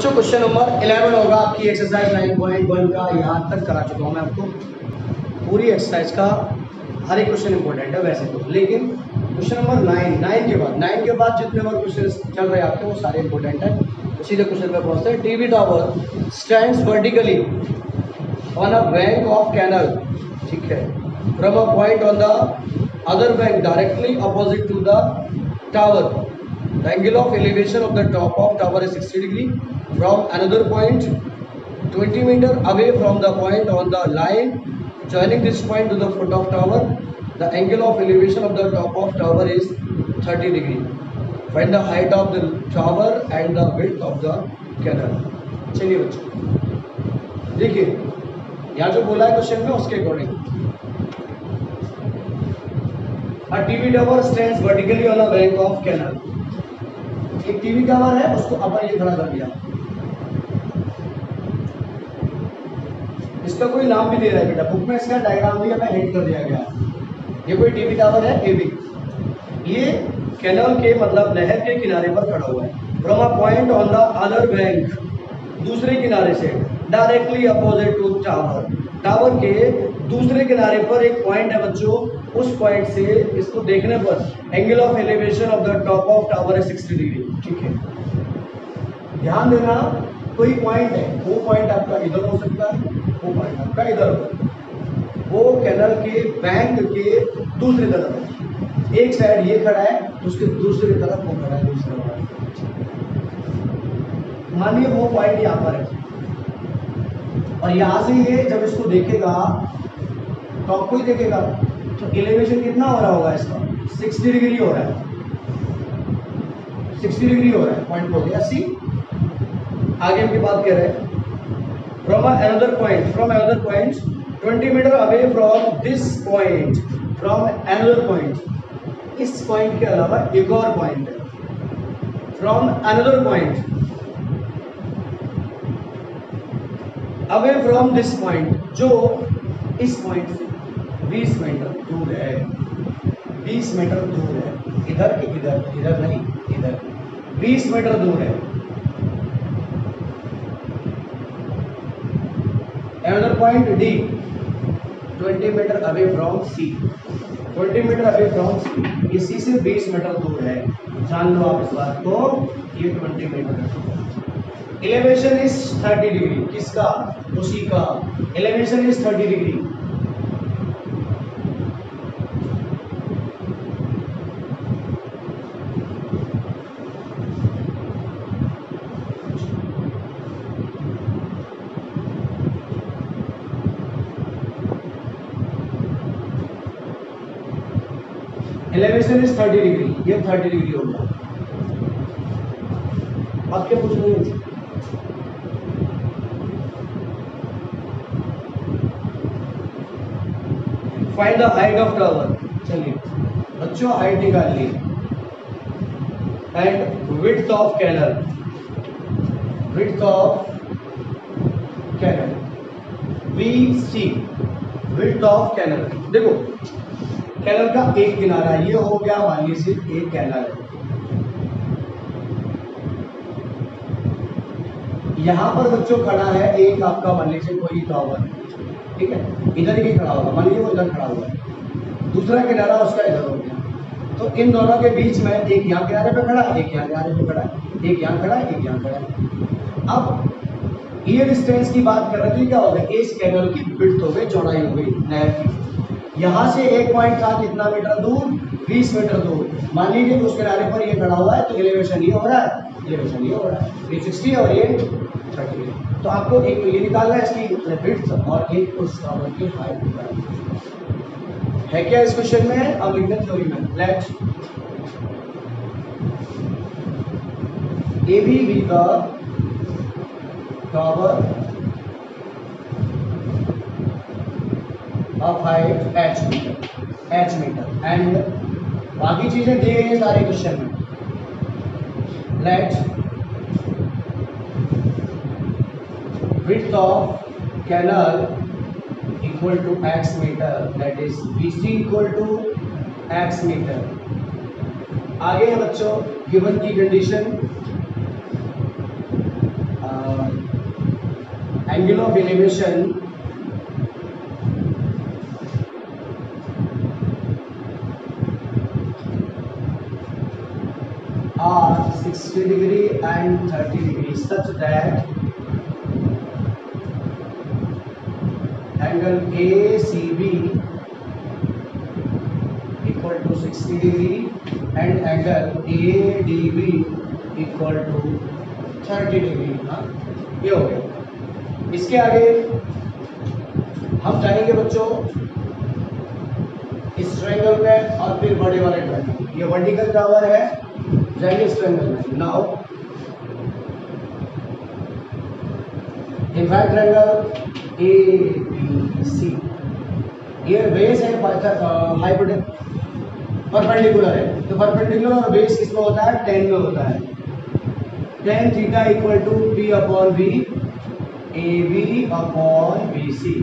बच्चों question number 11 होगा आपकी एक्सरसाइज 9.1 का। यहाँ तक करा चुका हूँ मैं आपको पूरी एक्सरसाइज का, हर एक क्वेश्चन इंपॉर्टेंट है वैसे तो, लेकिन क्वेश्चन नंबर 9 के बाद जितने और क्वेश्चन चल रहे हैं आपके वो सारे इंपॉर्टेंट है। तो सीधे क्वेश्चन पे पहुँचते हैं। TV tower stands vertically on a bank of canal, ठीक है, from a point on the other bank directly opposite to the tower. The angle of elevation of the top of tower is 60 degree. From another point 20 meter away from the point on the line joining this point to the foot of tower, the angle of elevation of the top of tower is 30 degree. Find the height of the tower and the width of the canal. चलिए बच्चों देखिए यहाँ जो बोला है question में उसके according, a TV tower stands vertically on a bank of canal. एक टीवी टावर है, उसको अपन ये खड़ा कर दिया, इसका कोई नाम भी दे रहा है बेटा, बुक में इसका डायग्राम भी हमें हिट कर दिया गया है। ये कोई टीवी टावर है ए बी, ये कैनाल के मतलब नहर के किनारे पर खड़ा हुआ है। From a point on the other bank, दूसरे किनारे से, directly opposite to tower, tower के दूसरे किनारे पर एक पॉइंट है बच्चों, उस पॉइंट से इसको देखने पर angle of elevation of the top of tower है 60 डिग्री, ठीक है। ध्यान देना, कोई पॉइंट है, वो पॉइंट आपका इधर हो सकता है, वो पॉइंट आपका इधर हो, वो कैनल के बैंक के दूसरी तरफ है। एक साइड ये खड़ा है, उसके दूसरी तरफ वो खड़ा है, दूसरा पॉइंट। मानिए वो पॉइंट यहाँ पर है और यहाँ से ये जब इसको देखेगा टॉप को ही देखेगा तो एलिवेशन कितना हो रहा होगा इसका, 60 डिग्री हो रहा है, 60 डिग्री हो रहा है, पॉइंट बोल दिया सी। आगे हम की बात कर रहे हैं, from another point 20 meter away from this point, from another point, इस पॉइंट के अलावा एक और पॉइंट है, from another point away from this point, जो इस पॉइंट से 20 मीटर दूर है, 20 मीटर दूर है, इधर के इधर नहीं, इधर 20 मीटर दूर है। Another point D 20 meter away from C, 20 meter away from C, ये सी से 20 मीटर दूर है, जान लो आप इस बात को, ये 20 मीटर है। एलिवेशन इज 30 डिग्री, किसका, उसी का, elevation is 30 degree. Elevation is 30 degree, ये 30 डिग्री होगा। अब क्या पूछ रहे हैं, find the height of tower. चलिए बच्चों हाइट निकाल ली, and width of canal, width of canal VC, width of canal. देखो कैनल का एक किनारा ये हो गया, मान लीजिए एक कैनल है, यहां पर बच्चों खड़ा है एक आपका, मान लीजिए कोई टावर, ठीक है, इधर ही खड़ा होगा, मान लीजिए वो इधर खड़ा हुआ है, दूसरा किनारा उसका इधर हो गया, तो इन दोनों के बीच में एक यहाँ किनारे पे खड़ा है, एक यहाँ किनारे पे खड़ा है, एक यहाँ खड़ा है, एक यहाँ खड़ा है। अब ये डिस्टेंस की बात कर रहे थे, क्या हो गया, इस कैनल की विड्थ हो गई, चौड़ाई हो गई नहर की। यहाँ से एक पॉइंट था कितना मीटर दूर, 20 मीटर दूर, मान लीजिए उस किनारे पर ये खड़ा हुआ है, तो एलिवेशन ये हो रहा है, एलिवेशन ये हो रहा है, ये 60 और ये 30। तो आपको एक ये निकालना है इसकी विड्थ और एक उस टावर की हाइट निकालनी है। क्या इस क्वेश्चन में, अब लिखते हैं थ्योरी में, let A B be the tower of height h meter and बाकी चीजें दी गई हैं सारे क्वेश्चन में। Let width of canal equal to x meter, that is BC equal to x meter। आगे है बच्चों गिवन की condition, angle of elevation are 60 degree and 30 degree such that angle ACB equal to 60 degree and angle ADB equal to 30 degree। हाँ, ये हो गया। इसके आगे हम जाएंगे बच्चों इस ट्रायंगल में और फिर बड़े वाले ट्रायंगल। ये वर्टिकल टावर है, जाएंगे इस ट्रायंगल में। Now in right triangle ABC, ये बेस है परपेंडिकुलर है, तो परपेंडिकुलर और बेस किसमें होता है? tan में होता है। tan theta equal to P upon V AB upon BC।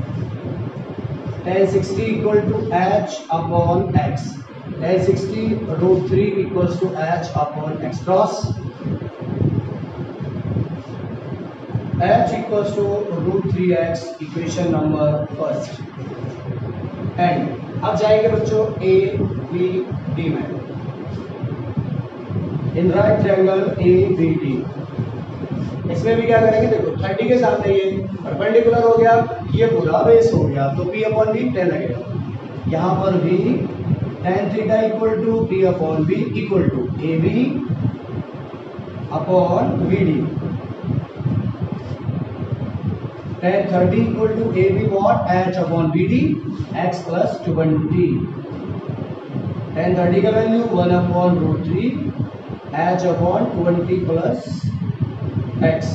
tan 60 equal to H upon X। tan 60 √3 equals to H upon X cross H equals to √3x, equation number first. And अब जाएंगे बच्चों A B D में। इन right triangle ABD, इसमें भी क्या करेंगे? देखो 30 के सामने ये परपेंडिकुलर हो गया, ये पूरा बेस हो गया, तो P अपॉन V 10 लगेगा। यहाँ पर भी tan theta equal to P upon V equal to AB upon VD। tan 30 equal to AB what? H upon BD x plus 20। tan 30 का value 1 upon √3 H upon 20 plus x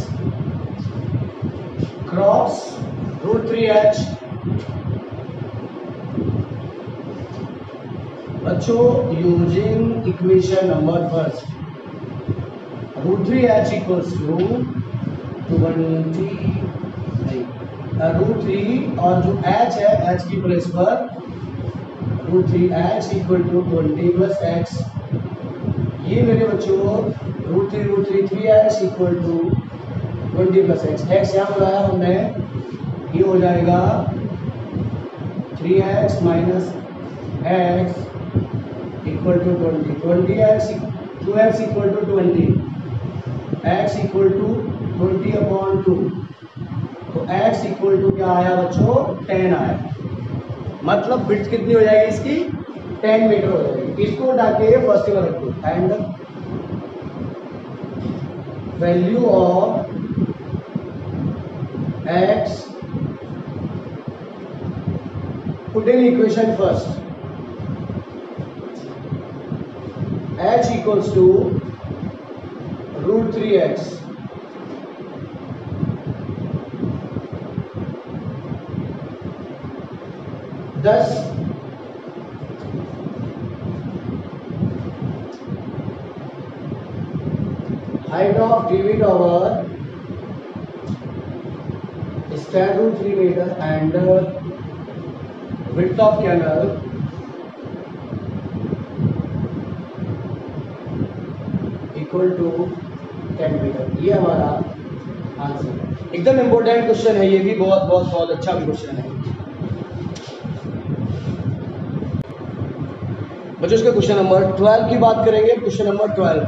cross √3h। बच्चों using equation number first, √3h equals to 20 √3 और जो h है h की place पर √3h equal to 20 plus x। ये मेरे बच्चों √3 3h equal to 20 plus x यहाँ बनाया हमने, ये हो जाएगा 3x minus x equal to 20, 20x 2x equal to 20, x equal to 20 upon 2, तो x इक्वल टू क्या आया बच्चों? 10 आया। मतलब विड्थ कितनी हो जाएगी इसकी? 10 मीटर हो जाएगी। इसको डाके फर्स्ट में रखो, and value of x put in equation first, h equals to √3x thus height of TV tower is 10 to 3 meter and width of canal equal to 10 meter। ये हमारा आंसर है। एकदम इम्पोर्टेंट क्वेश्चन है, ये भी बहुत बहुत बहुत अच्छा क्वेश्चन है बच्चों। इसका क्वेश्चन नंबर 12 की बात करेंगे। क्वेश्चन नंबर 12,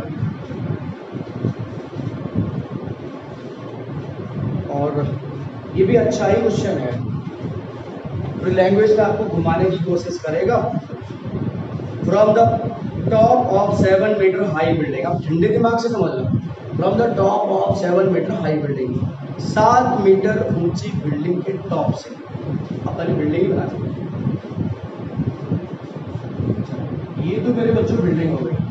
और ये भी अच्छा ही क्वेश्चन है, पूरी लैंग्वेज में आपको घुमाने की कोशिश करेगा। From the top of 7 meter high building, आप ठंडे दिमाग से समझ लो। From the top of 7 meter high building, 7 meter ऊंची बिल्डिंग के टॉप से, अपनी बिल्डिंग ही बना सकते। ये तो मेरे बच्चों बिल्डिंग हो गई,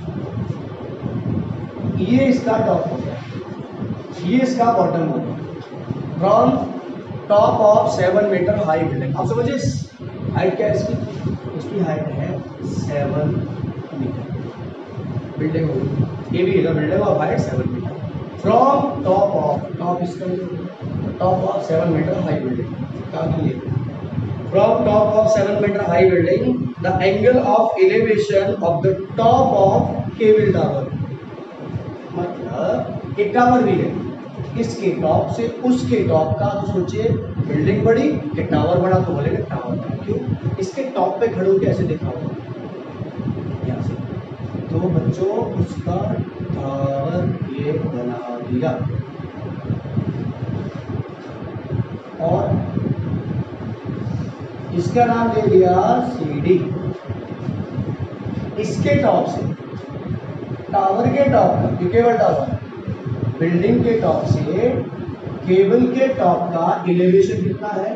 ये इसका टॉप हो गया, ये इसका बॉटम हो गया। From top of 7 meter high building, आप समझिए हाइट क्या है इसकी? इसकी हाइट है 7 मीटर। बिल्डिंग हो गई, ये भी इधर building of height 7 meter. From top of, top इसका top of 7 meter high building का लिए, from top of 7 meter high building the angle of elevation of the top of cable tower. मतलब एक टावर भी है, इसके टॉप से उसके टॉप का, तो सोचिए बिल्डिंग बड़ी कि टावर बड़ा, तो बोलेंगे टावर बड़ा। क्यों? इसके टॉप पे खड़े होकर ऐसे देखा होगा यहाँ से, तो बच्चों उसका टावर ये बना दिया। और इसका नाम दे दिया सीडी। इसके टॉप से टावर के टॉप का, ये केबल टावर, बिल्डिंग के टॉप से केबल के टॉप का एलिवेशन कितना है?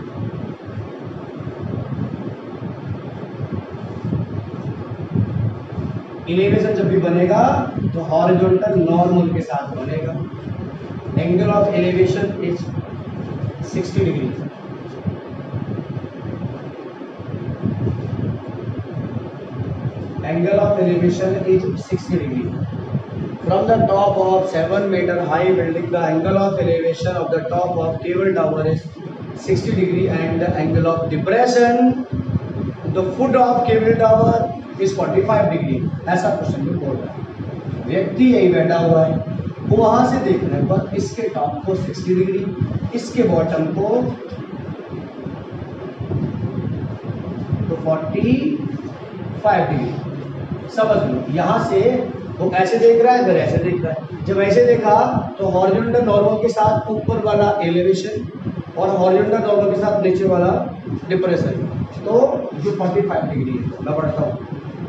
एलिवेशन जब भी बनेगा तो हॉरिजॉन्टल नॉर्मल के साथ बनेगा। Angle of elevation is 60 degree. Angle of elevation is 60 degree. From the top of 7-meter high building, the angle of elevation of the top of cable tower is 60 degree, and the angle of depression the foot of cable tower is 45 degree. ऐसा question में बोल रहा है। व्यक्ति यही बैठा हुआ है, वहां से देखने पर इसके टॉप को 60 डिग्री, इसके बॉटम को तो 45 डिग्री। समझ लो, यहाँ से वो ऐसे देख रहा है, इधर ऐसे देख रहा है। जब ऐसे देखा तो हॉरिजॉन्टल नॉर्मल के साथ ऊपर वाला एलिवेशन और हॉरिजॉन्टल नॉर्मल के साथ नीचे वाला डिप्रेशन, तो जो 45 डिग्री है। मैं पढ़ता हूँ।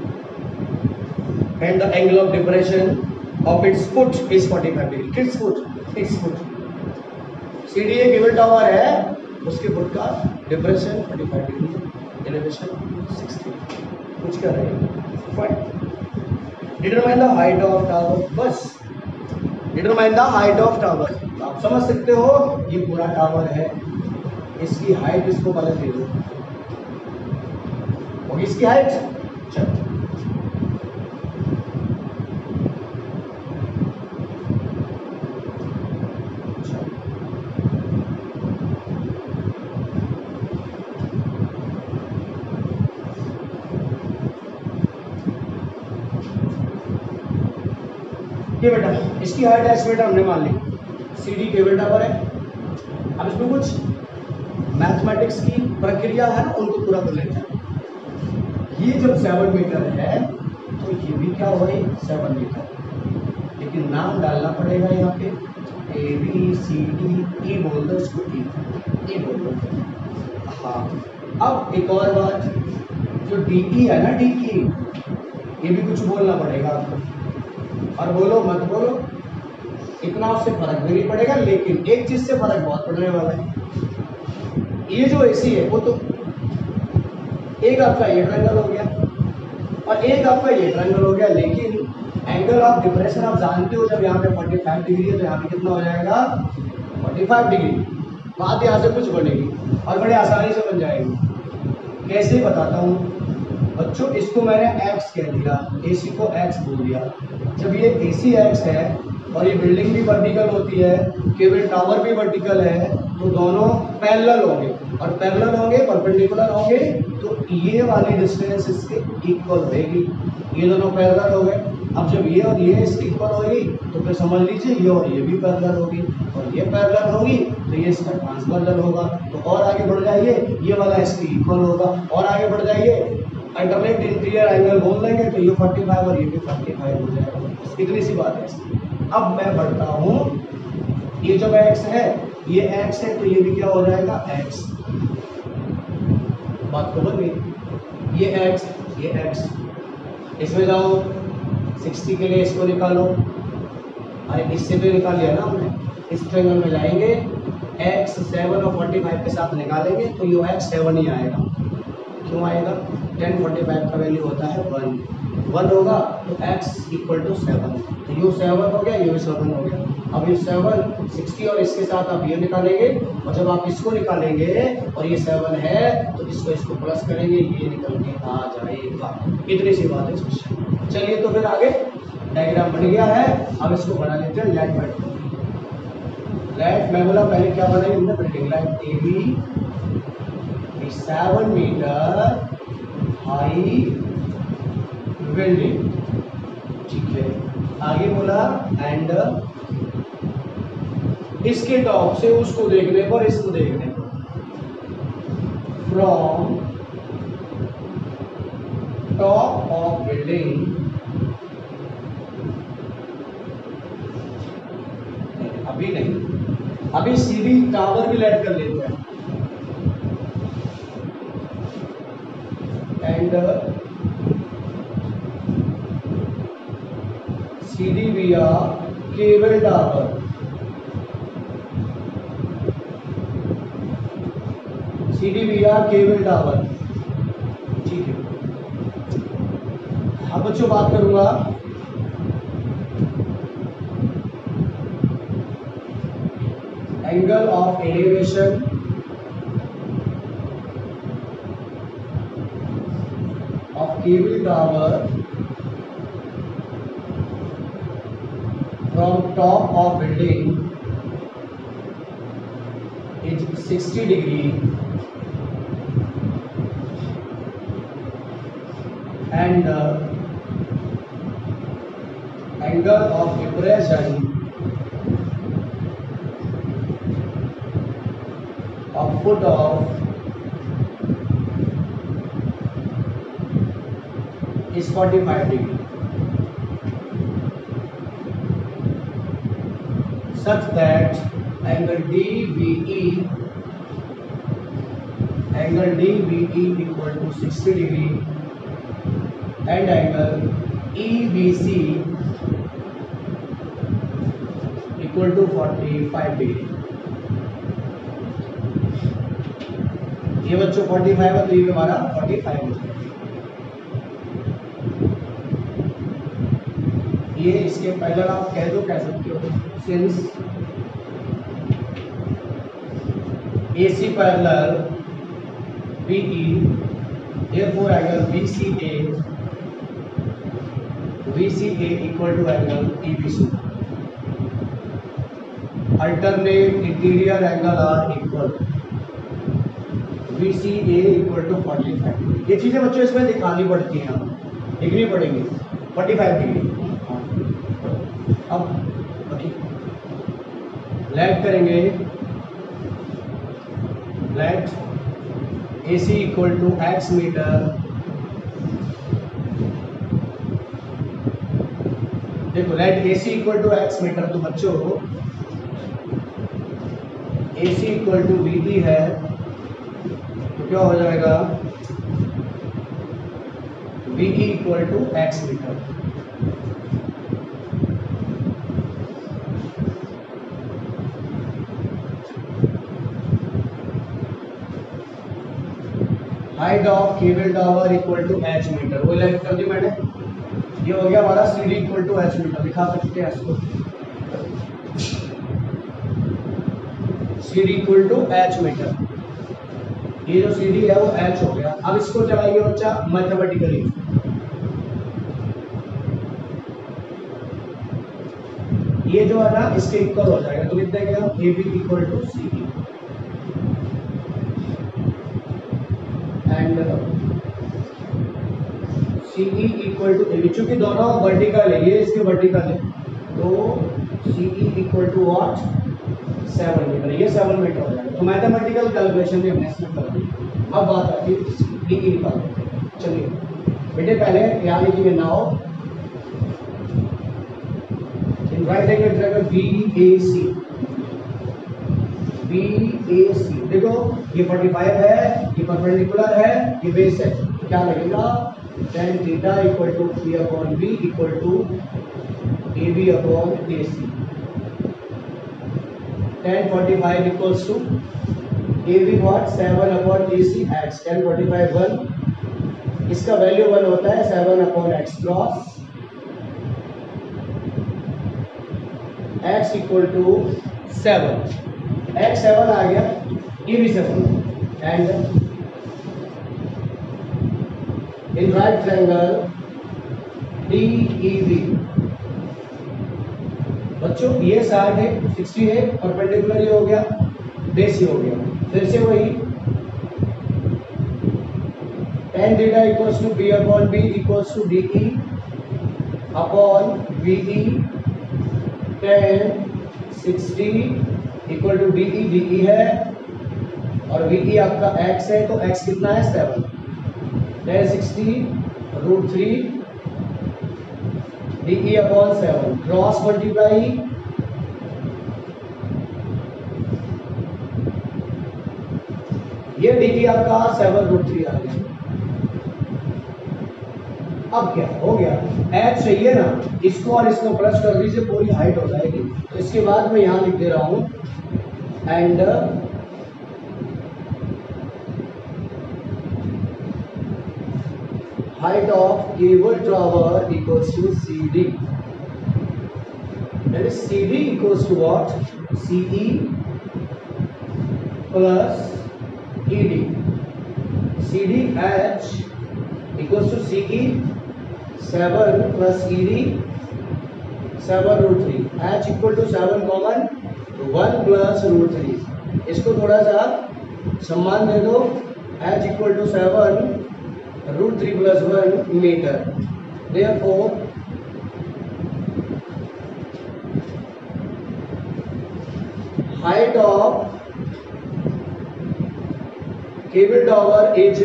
And the angle of depression of its foot is 45 degree. किस foot? Its foot. CD cable tower है, उसके फुट का डिप्रेशन 45 डिग्री, एलिवेशन 60। कुछ कर रहे हैं? Determine the height of tower. बस determine the height of tower. आप समझ सकते हो ये पूरा टावर है, इसकी हाइट इसको पहले दे दो, होगी इसकी हाइट। चलो ये बेटा इसकी हाइट एस्टिमेट हमने मान ली। सीडी केबल टावर है। अब इसमें कुछ मैथमेटिक्स की प्रक्रिया है ना, उनको पूरा कर लेते हैं। ये जब 7 मीटर है तो ये भी क्या हो रही 7 मीटर, लेकिन नाम डालना पड़ेगा यहाँ पे ए बी सी डी। ई बोल दो इसको, ई बोल दो। हाँ, अब एक और बात, जो डी ई है ना, डी ई, ये भी कुछ बोलना पड़ेगा आपको। और बोलो मत बोलो, इतना उससे फर्क भी नहीं पड़ेगा, लेकिन एक चीज से फर्क बहुत पड़ने वाला है। ये जो एसी है वो तो एक आपका ये ट्रायंगल हो गया और एक आपका ये ट्रायंगल हो गया, लेकिन एंगल ऑफ डिप्रेशन आप जानते हो, जब यहाँ पे 45 डिग्री है तो यहाँ पे कितना हो जाएगा 45 डिग्री। बात यहाँ से कुछ बनेगी और बड़े आसानी से बन जाएगी। कैसे बताता हूँ बच्चों। इसको मैंने x कह दिया, AC को x बोल दिया। जब ये AC x है और ये बिल्डिंग भी वर्टिकल होती है, केबल टावर भी वर्टिकल है, तो दोनों पैरेलल होंगे, और पैरेलल होंगे परपेंडिकुलर होंगे, तो ये वाली डिस्टेंस इसके इक्वल होगी। ये दोनों पैरेलल हो गए। अब जब ये और ये इसके इक्वल होगी तो फिर समझ लीजिए ये और ये भी पैरेलल होगी, और ये पैरेलल होगी तो ये इसका ट्रांसवर्सल होगा। तो और आगे बढ़ जाइए, ये वाला इसके इक्वल होगा, और आगे बढ़ जाइए अल्टरनेट इंटीरियर एंगल बोल देंगे तो ये 45 और ये भी 45 हो जाएगा। इतनी सी बात है। अब मैं बढ़ता हूँ, ये जब x है, ये x है, तो ये भी क्या हो जाएगा x। बात तो बन गई। ये x, ये x, इसमें जाओ 60 के लिए इसको निकालो। अरे इससे भी निकाल लिया ना हमने। इस ट्रायंगल में जाएंगे, x 7 और 45 के साथ निकालेंगे तो ये x 7 ही आएगा। क्यों आएगा? 10 45 का वैल्यू होता है 1 होगा, तो x इक्वल टू 7। तो ये 7 हो गया, ये भी 7 हो गया। अब ये 7 60 और इसके साथ आप ये निकालेंगे, और जब आप इसको निकालेंगे और ये 7 है तो इसको प्लस करेंगे, ये निकल के आ जाएगा। इतनी सी बात है। चलिए तो फिर आगे डायग्राम बन गया है, अब इसको बना लेते हैं। लेट मैं बोला पहले क्या बनाएंगे हमने, building line A B 7 meter high building, ठीक है। आगे बोला एंड इसके टॉप से उसको देखने पर इसको देखने पर, फ्रॉम टॉप ऑफ बिल्डिंग, अभी नहीं, अभी सीधी टावर भी लेट कर लेते हैं, and CD be a cable tower, CD be a cable tower. ठीक है, अब बच्चों बात करूंगा angle of elevation of cable tower from top of building is 60 degree and angle of depression of foot of is 45 degree, such that angle DVE equal to 60 degree and angle EBC equal to 45 degree. ये बच्चों 45 है तो ये हमारा 45 हो जाएगा। ये इसके पहले आप कह सकते हो since AC parallel BE therefore angle VCA equal to angle EBC, alternate interior angle are equal, VCA equal to 45। ये चीजें बच्चों इसमें दिखानी पड़ती हैं, लिखनी पड़ेगी 45 डिग्री। अब लेट करेंगे, let AC equal to x meter, देखो let AC equal to x meter, तो बच्चों AC इक्वल टू VT है तो क्या हो जाएगा VE equal to x meter. Height of cable tower equal to h meter, वो लेट कर दी मैंने। ये हो गया हमारा CD equal to h meter, दिखा सकते हैं इसको, CD equal to h meter. ये जो CD है वो h हो गया। अब इसको चलाइए बच्चा मैथमेटिकली, ये जो है ना इसके इक्वल हो जाएगा, तो लिख देंगे हम AB equal to CD and CE equal to AB, चूंकि दोनों वर्टिकल है, ये इसके वर्टिकल है, तो CE equal to what 7 meter, ये 7 मीटर हो जाएगा। तो मैथमेटिकल कैलकुलेशन भी हमने इसमें कर दी। अब बात आती है DE निकालने। चलिए बेटे पहले यहाँ लिखिए now in right angle triangle BAC, देखो ये 45 है, ये परपेंडिकुलर है, ये बेस है, तो क्या लगेगा tan theta equal to P upon B equal to AB upon AC। tan 45 equals to AB व्हाट 7 अपॉन AC x, tan 45 1, इसका वैल्यू 1 होता है 7 upon x cross x equal to 7, x 7 आ गया, ये भी 7 and in right triangle DEB, बच्चों ये साइड है 60 है, परपेंडिकुलर ये हो गया, बेस ही हो गया। फिर से वही tan theta equals to B upon B equals to DE upon VE tan 60 equal to D E है और वी ई आपका x है, तो x कितना है 7, 1060√3 D E upon 7 cross multiply ये डी ई आपका 7√3 आ गया। अब क्या हो गया, h चाहिए ना, इसको और इसको प्लस कर दीजिए, पूरी हाइट हो जाएगी। तो इसके बाद मैं यहां लिख दे रहा हूं and height of cable tower equals to CD. That is CD equals to what? CE plus ED. CDH equals to CE 7 plus ED 7√3. H equal to 7 common तो 1 plus √3. इसको थोड़ा सा सम्मान दे दो। H equal to 7√3 plus 1 meter. Therefore, height of cable tower is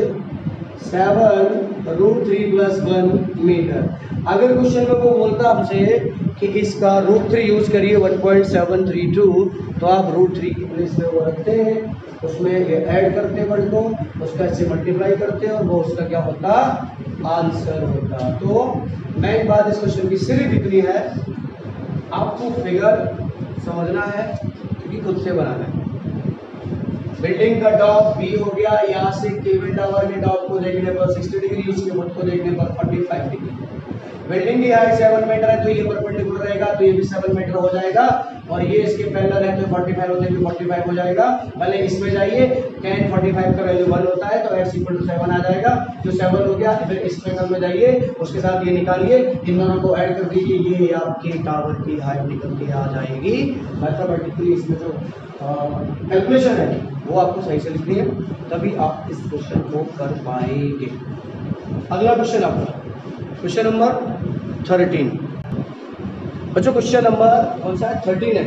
7√3 plus 1 meter. अगर question में वो बोलता हमसे कि इसका √3 यूज करिए 1.732, तो आप √3 की प्लेस में वो रखते हैं, उसमें ये ऐड करते हैं वर्ड को, उसका इससे मल्टीप्लाई करते हैं और वो उसका क्या होता आंसर होता। तो मेन बात इस क्वेश्चन की सिर्फ इतनी है, आपको फिगर समझना है क्योंकि खुद से बनाना है। बिल्डिंग का टॉप बी हो गया, यहाँ से केबल टावर के टॉप को देखने पर 60 डिग्री, उसके मुझ को देखने पर 45 डिग्री। बिल्डिंग की हाइट 7 मीटर है तो ये परपेंडिकुलर रहेगा, तो ये भी 7 मीटर हो जाएगा, और ये इसके पैरेलल है तो 45 होते हैं 45 हो जाएगा। पहले इसमें जाइए, tan 45 का वैल्यू 1 होता है तो x इक्वल टू 7 आ जाएगा, जो 7 हो गया। फिर इस पैरेलल में जाइए, उसके साथ ये निकालिए, इन दोनों को ऐड कर दीजिए, ये आपके टावर की हाइट निकल के आ जाएगी। मैथमेटिकली इसमें जो कैलकुलेशन है वो आपको सही से लिखनी है, तभी आप इस क्वेश्चन को कर पाएंगे। अगला क्वेश्चन आपका क्वेश्चन नंबर 13। बच्चों क्वेश्चन नंबर कौन सा है? 13 है,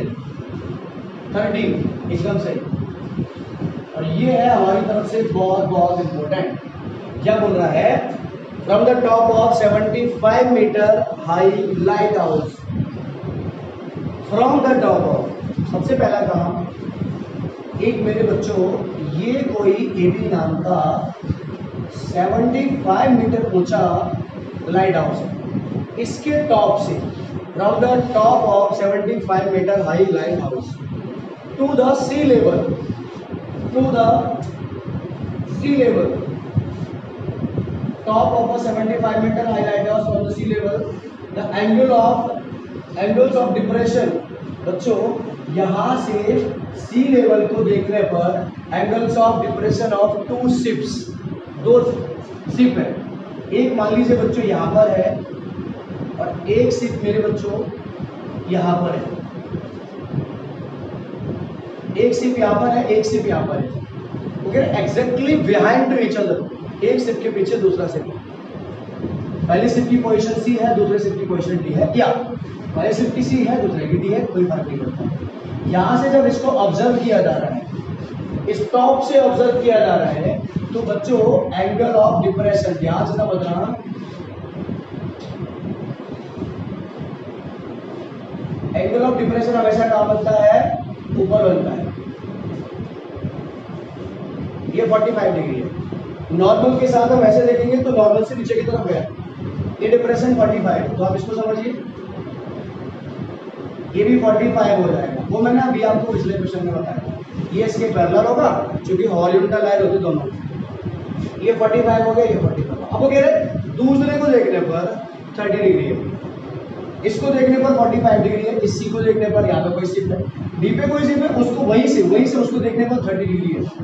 13 एकदम सही। और ये है हमारी तरफ से बहुत बहुत इंपॉर्टेंट। क्या बोल रहा है? From the top of 75 meter high lighthouse, from the top of, सबसे पहला काम, एक मेरे बच्चों ये कोई एबी नाम का 75 मीटर ऊंचा लाइट हाउस है, इसके टॉप से, from the top of 75 meter high lighthouse to the sea level, to the sea level, top of 75 meter high lighthouse from the sea level, the angles of depression. बच्चों यहां से sea level को देखने पर angles of depression of 2 ships, 2 ship है, एक मान लीजिए बच्चों यहाँ पर है और एक शिप मेरे बच्चों यहाँ पर है, एक शिप यहाँ पर है, एक शिप यहाँ पर है, okay, exactly behind each other, एक शिप के पीछे दूसरा शिप। पहली शिप की पोजीशन सी है, दूसरे शिप की पोजीशन डी है, या पहले शिप की सी है, दूसरे की डी है, कोई फर्क नहीं पड़ता। यहाँ से जब इसको ऑब्जर्व किया जा रहा है, इस टॉप से ऑब्जर्व किया जा रहा है, तो बच्चों एंगल ऑफ डिप्रेशन, ध्यान से समझना, एंगल ऑफ डिप्रेशन हमेशा कहाँ बनता है? ऊपर बनता है। ये 45 डिग्री है। नॉर्मल के साथ हम ऐसे देखेंगे तो नॉर्मल से नीचे की तरफ गया, ये डिप्रेशन 45, तो आप इसको समझिए, ये भी 45 हो जाएगा। वो मैंने अभी आपको पिछले क्वेश्चन में बताया, ये इसके पैरेलल होगा क्योंकि हॉरिजॉन्टल लाइन होती दोनों, ये 45 हो गया, ये 45। अब वो कह रहे दूसरे को देखने पर 30 डिग्री है, इसको देखने पर 45 डिग्री है, इसी को देखने पर यहाँ पे कोई शिप है, डी पे कोई शिप है, उसको वहीं से उसको देखने पर 30 डिग्री है।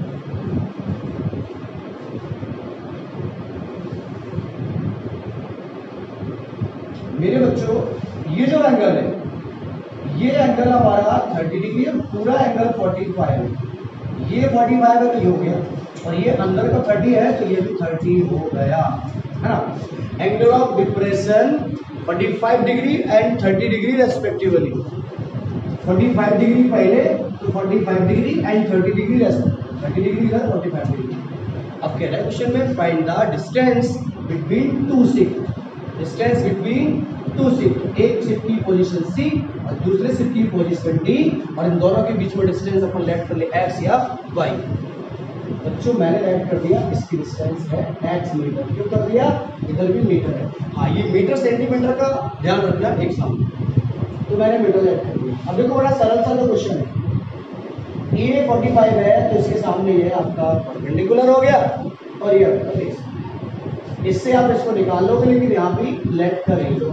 मेरे बच्चों ये जो एंगल है, ये एंगल हमारा 30 डिग्री है, पूरा एंगल 45 है, ये 45 है तो ये हो गया, और ये अंदर का 30 है तो ये भी 30 हो गया, है ना। Angle of depression 45 degree and 30 degree respectively. 45 degree पहले तो 45 degree and 30 degree less, 30 degree इधर 45 डिग्री। अब कह रहा है क्वेश्चन में find the distance between two ship, distance between two ship, एक शिप की पोजीशन सी और दूसरे शिप की पोजीशन डी, और इन दोनों के बीच में डिस्टेंस अपन लेट कर ले एक्स या वाई। बच्चों मैंने ऐड कर दिया, इसकी डिस्टेंस है x मीटर, क्यों कर दिया, इधर भी मीटर है। हाँ ये मीटर सेंटीमीटर का ध्यान रखना एक सामने, तो मैंने मीटर ऐड कर दिया। अब देखो बड़ा सरल सा क्वेश्चन है, ये 45 है तो इसके सामने ये आपका परपेंडिकुलर हो गया और ये आपका बेस, इससे आप इसको निकाल लोगे, लेकिन यहाँ भी लेट कर लो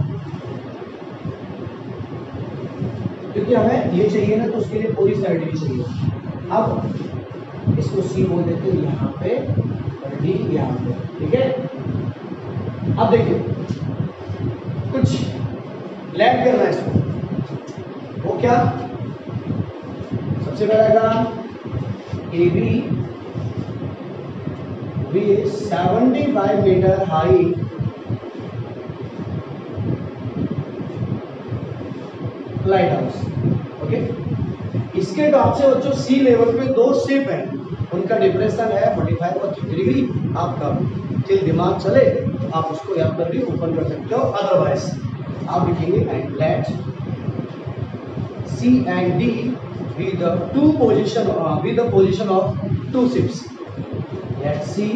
क्योंकि हमें ये चाहिए ना, तो उसके लिए पूरी साइड भी चाहिए। अब इसको सी बोल देते हैं यहाँ पे और डी यहाँ पे, ठीक है। अब देखिए कुछ लैग करना है इसको, वो क्या, सबसे पहला काम A B 75 meter high lighthouse, okay. इसके टॉप से बच्चों सी लेवल पे दो शिप हैं, उनका डिप्रेशन है 45 और 30 डिग्री। आपका दिल दिमाग चले तो आप उसको यहाँ पर भी ओपन कर सकते हो, अदरवाइज आप लिखेंगे and let C and D with the position of two ships, let C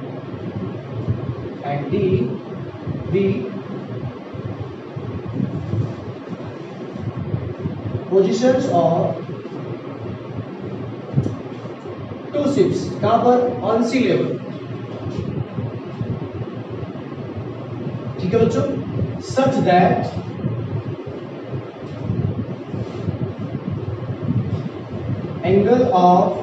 and D be positions of two ships, कहाँ पर, on sea level, ठीक है बच्चों, such that angle of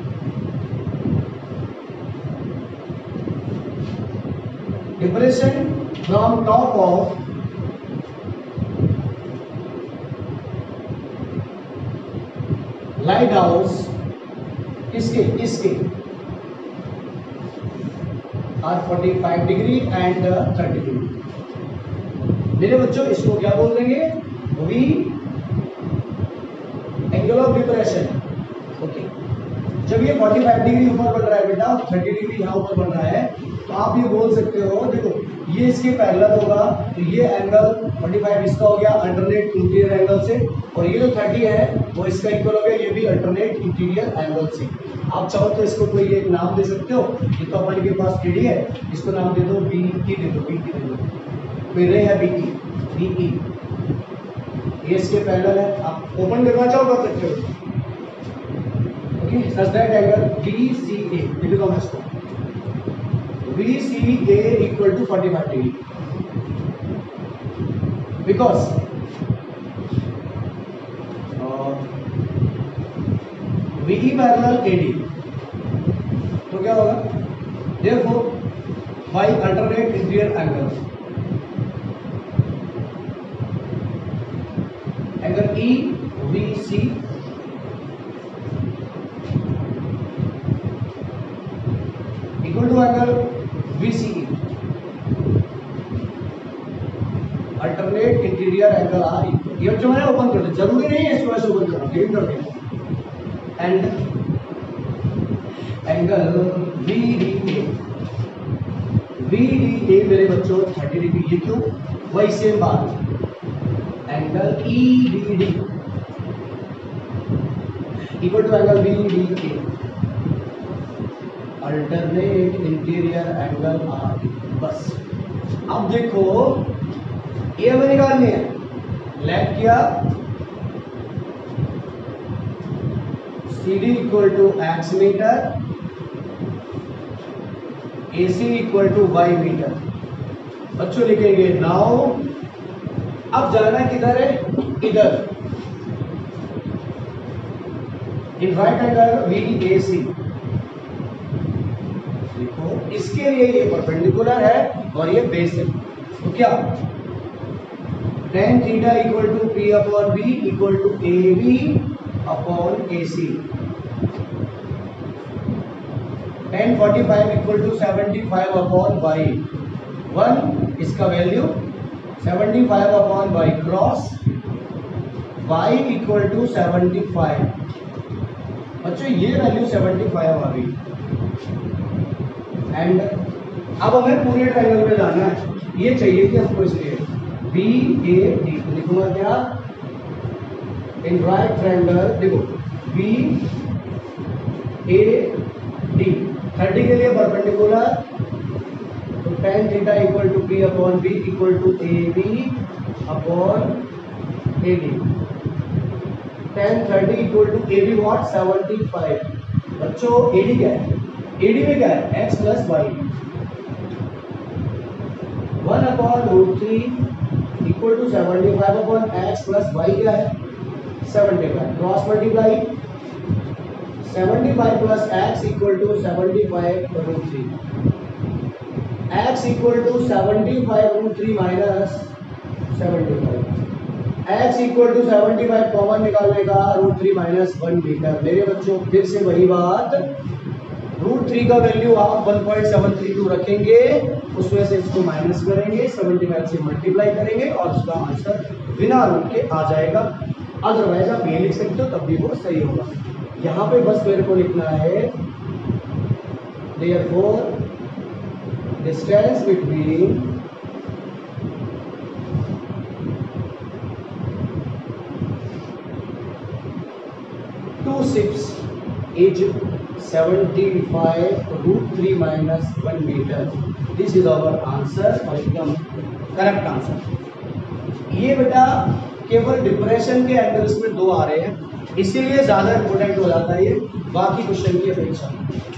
depression from top of lighthouse इसके are 45 degree and 30 degree. मेरे बच्चों इसको क्या बोल देंगे, वी एंगल ऑफ डिप्रेशन, ओके। जब ये 45 डिग्री ऊपर बढ़ रहा है बेटा, 30 डिग्री यहाँ ऊपर बढ़ रहा है, तो आप ये बोल सकते हो, देखो ये इसके पैरेलल होगा तो ये एंगल 45 इसका हो गया अल्टरनेट इंटीरियर एंगल से, और ये जो 30 है वो इसका इक्वल हो गया, ये भी अल्टरनेट इंटीरियर एंगल से। आप चाहो तो इसको कोई एक नाम दे सकते हो, ये तो अपन के पास टीडी है, इसको नाम दे दो बीई दे दो, बीई दे दो, कोई रे है बीई, ये इसके पैरेलल है, आप ओपन करना चाहो कर सकते हो, okay. Such that angle BCA लिख दो इसको, BCA equal to 45 degree, because BE parallel AD, तो क्या होगा, therefore by alternate interior angles, angle EBC equal to angle BCE, alternate interior angle are equal, ये जो मैंने ओपन कर दिया, जरूरी नहीं है इसको ऐसे ओपन करना, क्लीन कर दिया, एंड एंगल BDA मेरे बच्चों 30 डिग्री, ये क्यों, वही सेम बात, angle EBD equal to angle BDA, alternate interior angle are. बस अब देखो ये हमें निकालनी है, लैग किया CD equal to x meter, AC equal to y meter. बच्चों लिखेंगे नाउ, अब जाना किधर है, इधर, इन राइट एंगल VAC, देखो इसके लिए ये परपेंडिकुलर है और ये बेस है, तो क्या tan theta equal to P upon B equal to AB upon AC, tan 45 equal to 75 upon y, 1 इसका value 75 upon y cross y equal to 75। बच्चों ये वैल्यू 75 आ गई। एंड अब हमें पूरे ट्रायंगल में जाना है, ये चाहिए कि हमको इसलिए बी ए डी, तो लिखूंगा क्या इन राइट ट्रायंगल, देखो बी ए डी 30 के लिए परपेंडिकुलर, तो tan theta equal to B upon B equal to A B upon A D. tan 30 equal to A B what 75। बच्चों ए डी क्या है, ए डी में क्या है x plus y, 1 upon root 3 equal to 75 upon x plus y क्या है 75। Cross multiply 75 plus x equal to 75 root 3, x equal to 75 root 3 minus 75, x equal to 75 common निकालने का root 3 minus 1 metre. मेरे बच्चों फिर से वही बात, रूट 3 का वैल्यू आप 1.732 रखेंगे, उसमें से इसको माइनस करेंगे, 75 से मल्टीप्लाई करेंगे और उसका आंसर बिना रूट के आ जाएगा। अदरवाइज आप ये लिख सकते हो तब भी वो सही होगा। यहाँ पे बस मेरे को लिखना है therefore distance between two ships is 75 root 3 minus 1 meter. This is our answer और एकदम करेक्ट आंसर। ये बेटा केवल डिप्रेशन के एंगल्स में 2 आ रहे हैं, इसीलिए ज़्यादा इंपॉर्टेंट हो जाता है ये बाकी क्वेश्चन की अपेक्षा।